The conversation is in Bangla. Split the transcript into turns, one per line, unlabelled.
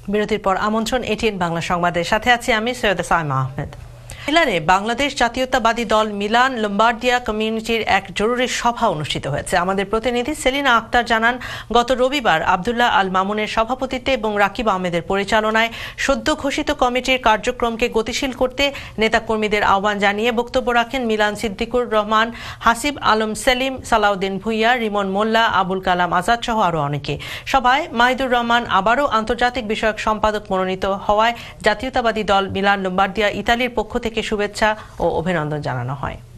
বিরতির পর আমন্ত্রণ এটিএন বাংলা সংবাদের সাথে আছি আমি সৈয়দা সাইমা আহমেদ। মিলানে বাংলাদেশ জাতীয়তাবাদী দল মিলান লম্বার্ডিয়া কমিউনিটির এক জরুরি সভা অনুষ্ঠিত হয়েছে। আমাদের প্রতিনিধি সেলিনা আক্তার জানান, গত রবিবার আব্দুল্লাহ আল মামুনের সভাপতিত্বে এবং রাকিব আহমেদের পরিচালনায় সদ্য ঘোষিত কমিটির কার্যক্রমকে গতিশীল করতে নেতাকর্মীদের আহ্বান জানিয়ে বক্তব্য রাখেন মিলান সিদ্দিকুর রহমান, হাসিব আলম সেলিম, সালাউদ্দিন ভুইয়া, রিমন মোল্লা, আবুল কালাম আজাদ সহ আরও অনেকে। সভায় মাহিদুর রহমান আবারও আন্তর্জাতিক বিষয়ক সম্পাদক মনোনীত হওয়ায় জাতীয়তাবাদী দল মিলান লম্বার্ডিয়া ইতালির পক্ষ থেকে শুভেচ্ছা ও অভিনন্দন জানানো হয়।